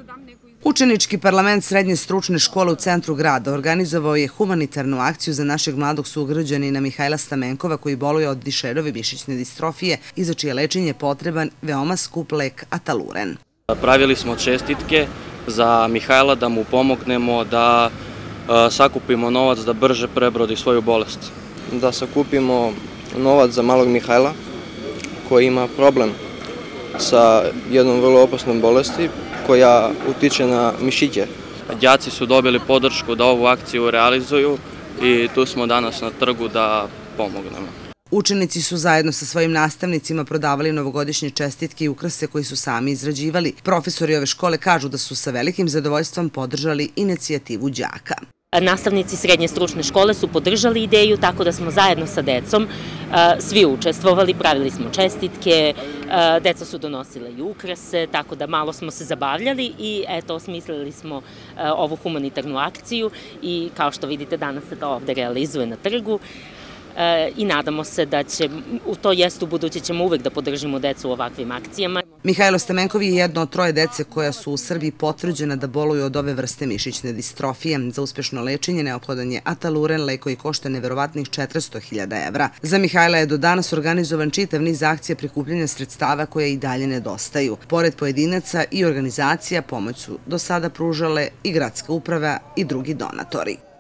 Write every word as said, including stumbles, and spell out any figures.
Učenički parlament Srednje stručne škole u centru grada organizovao je humanitarnu akciju za našeg mladog sugrađanina Mihajla Stamenkova koji boluje od dišerove mišićne distrofije i za čije lečenje je potreban veoma skup lek Ataluren. Pravili smo čestitke za Mihajla da mu pomognemo da sakupimo novac da brže prebrodi svoju bolest. Da sakupimo novac za malog Mihajla koji ima problem sa jednom vrlo opasnom bolesti koja utiče na mišiće. Đaci su dobili podršku da ovu akciju realizuju i tu smo danas na trgu da pomognemo. Učenici su zajedno sa svojim nastavnicima prodavali novogodišnje čestitke i ukrase koji su sami izrađivali. Profesori ove škole kažu da su sa velikim zadovoljstvom podržali inicijativu đaka. Nastavnici Srednje stručne škole su podržali ideju, tako da smo zajedno sa decom svi učestvovali, pravili smo čestitke, deca su donosile i ukrase, tako da malo smo se zabavljali i eto, osmislili smo ovu humanitarnu akciju i kao što vidite danas se to ovde realizuje na trgu. I nadamo se da će, to jest u buduće ćemo uvek da podržimo decu u ovakvim akcijama. Mihajlo Stamenkov je jedno od troje dece koja su u Srbiji potvrđena da boluju od ove vrste mišićne distrofije. Za uspešno lečenje neophodan je Ataluren, lek koji košta neverovatnih četiristo hiljada evra. Za Mihajla je do danas organizovan čitav niz akcija prikupljanja sredstava koje i dalje nedostaju. Pored pojedinaca i organizacija pomoć su do sada pružale i gradska uprava i drugi donatori.